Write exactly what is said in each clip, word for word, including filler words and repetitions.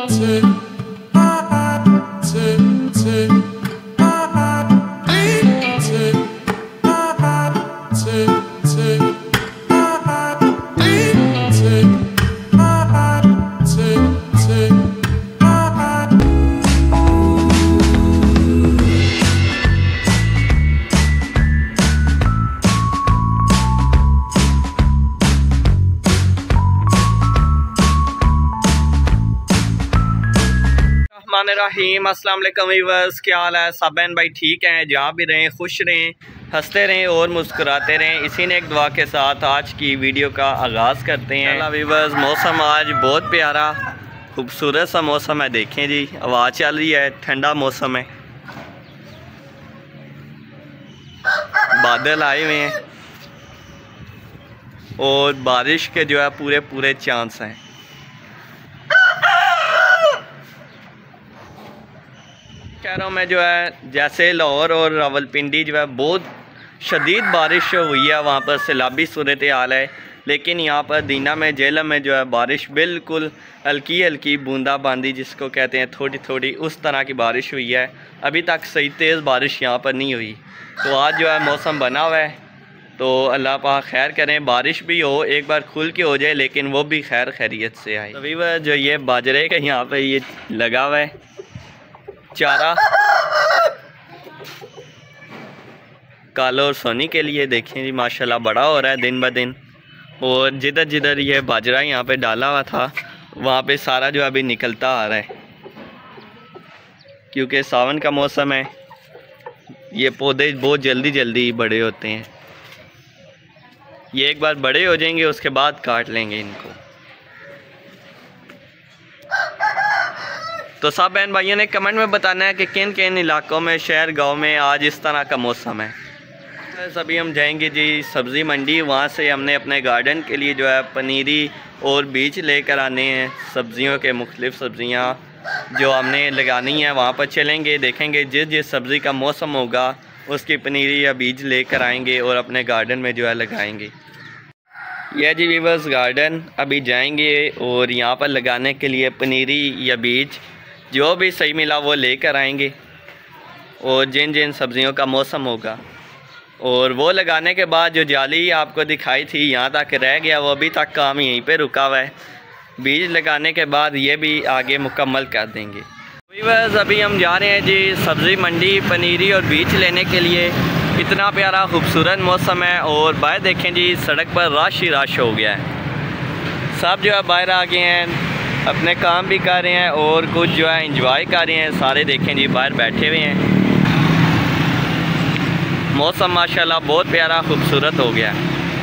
रहीम अस्सलाम वालेकुम व्यूअर्स, क्या हाल है? सब बहन भाई ठीक हैं? जहाँ भी रहें खुश रहें, हंसते रहें और मुस्कुराते रहें। इसी ने एक दुआ के साथ आज की वीडियो का आगाज़ करते हैं। व्यूअर्स, मौसम आज बहुत प्यारा खूबसूरत सा मौसम है। देखें जी, हवा चल रही है, ठंडा मौसम है, बादल आए हुए हैं और बारिश के जो है पूरे पूरे चांस हैं। शहरों में जो है जैसे लाहौर और रावलपिंडी जो है बहुत शदीद बारिश हुई है, वहाँ पर सैलाबी सूरत हाल है। लेकिन यहाँ पर दीना में जेलम में जो है बारिश बिल्कुल हल्की हल्की बूंदाबांदी जिसको कहते हैं, थोड़ी थोड़ी उस तरह की बारिश हुई है। अभी तक सही तेज़ बारिश यहाँ पर नहीं हुई। तो आज जो है मौसम बना हुआ है, तो अल्लाह पाक खैर करें, बारिश भी हो, एक बार खुल के हो जाए, लेकिन वो भी खैर खैरियत से आए। अभी वह जो ये बाजरे का यहाँ पर ये लगा हुआ है चारा कालो और सोनी के लिए। देखें जी, माशाल्लाह बड़ा हो रहा है दिन ब दिन। और जिधर जिधर ये बाजरा यहाँ पे डाला हुआ था वहाँ पे सारा जो अभी निकलता आ रहा है, क्योंकि सावन का मौसम है। ये पौधे बहुत जल्दी जल्दी बड़े होते हैं। ये एक बार बड़े हो जाएंगे उसके बाद काट लेंगे इनको। तो सब बहन भाइयों ने कमेंट में बताना है कि किन किन इलाकों में, शहर गांव में आज इस तरह का मौसम है। अभी हम जाएंगे जी सब्ज़ी मंडी। वहाँ से हमने अपने गार्डन के लिए जो है पनीरी और बीज लेकर आने हैं। सब्ज़ियों के मुख्तलिफ़ सब्ज़ियाँ जो हमने लगानी हैं, वहाँ पर चलेंगे, देखेंगे जिस जिस सब्ज़ी का मौसम होगा उसकी पनीरी या बीज लेकर आएंगे और अपने गार्डन में जो है लगाएंगे। यह जी व्यूअर्स गार्डन, अभी जाएंगे और यहाँ पर लगाने के लिए पनीरी या बीज जो भी सही मिला वो लेकर आएंगे, और जिन जिन सब्ज़ियों का मौसम होगा। और वो लगाने के बाद जो जाली आपको दिखाई थी यहाँ तक रह गया, वो अभी तक काम यहीं पे रुका हुआ है। बीज लगाने के बाद ये भी आगे मुकम्मल कर देंगे। व्यूअर्स, अभी हम जा रहे हैं जी सब्ज़ी मंडी पनीरी और बीज लेने के लिए। इतना प्यारा खूबसूरत मौसम है और बाहर देखें जी सड़क पर रश ही रश हो गया है। सब जो है बाहर आ गए हैं, अपने काम भी कर रहे हैं और कुछ जो है इंजॉय कर रहे हैं। सारे देखें जी बाहर बैठे हुए हैं। मौसम माशाल्लाह बहुत प्यारा खूबसूरत हो गया।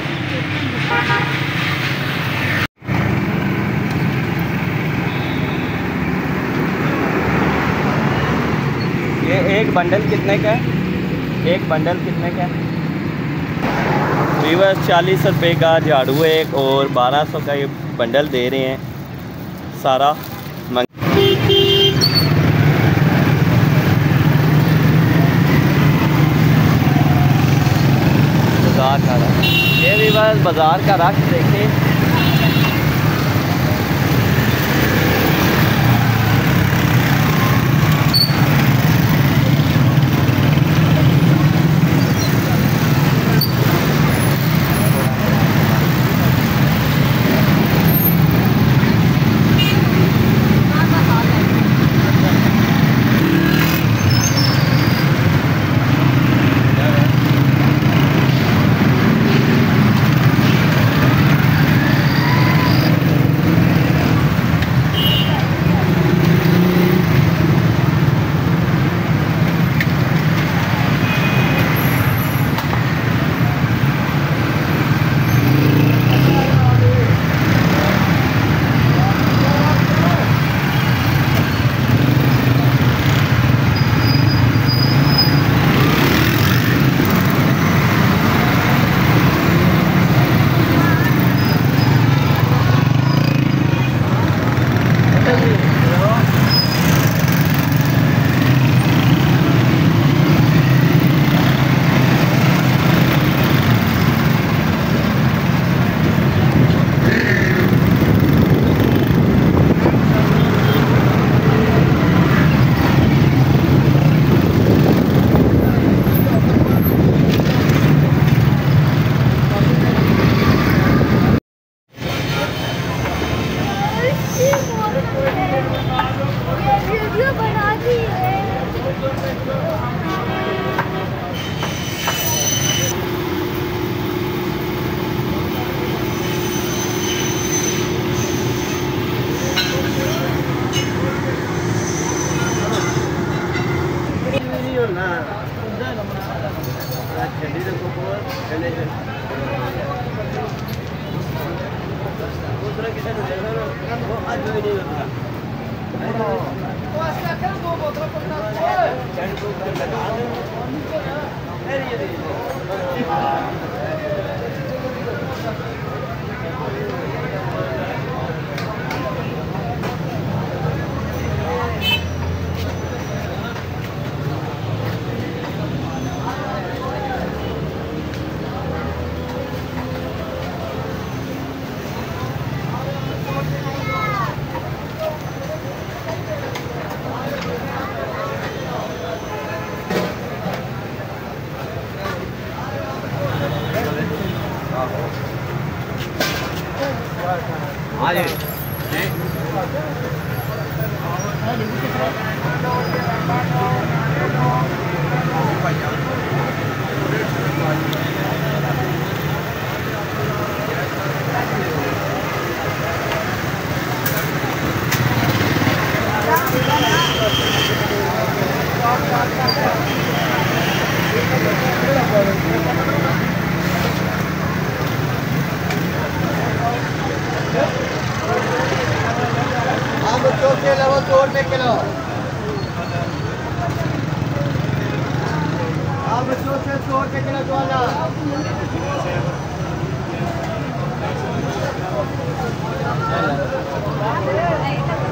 ये एक बंडल कितने का है? एक बंडल कितने का है? व्यूअर्स, चालीस रुपये का झाड़ू एक और बारह सौ का ये बंडल दे रहे हैं सारा। बाज़ार का रख, ये भी बस बाज़ार का रख देखें। वीडियो बना दी है। आप बच्चों के अलावा तोड़ में खिलाओ। आप बच्चों से तोड़ के खिलाओ वाला।